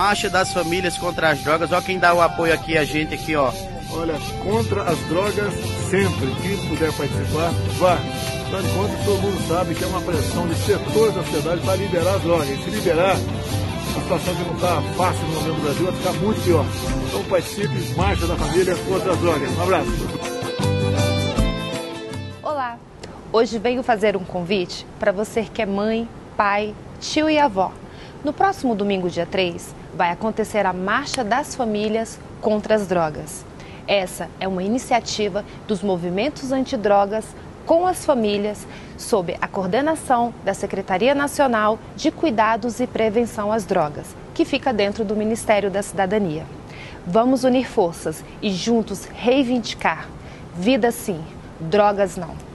Marcha das Famílias contra as Drogas. Ó quem dá o apoio aqui, a gente aqui, ó. Olha, contra as drogas sempre. Quem puder participar, vá. Afinal de contas, todo mundo sabe que é uma pressão de setores da sociedade para liberar as drogas. E se liberar, a situação que não está fácil no momento do Brasil vai ficar muito pior. Então participe, Marcha da Família contra as Drogas. Um abraço. Olá, hoje venho fazer um convite para você que é mãe, pai, tio e avó. No próximo domingo, dia 3, vai acontecer a Marcha das Famílias contra as Drogas. Essa é uma iniciativa dos movimentos antidrogas com as famílias, sob a coordenação da Secretaria Nacional de Cuidados e Prevenção às Drogas, que fica dentro do Ministério da Cidadania. Vamos unir forças e juntos reivindicar: vida sim, drogas não.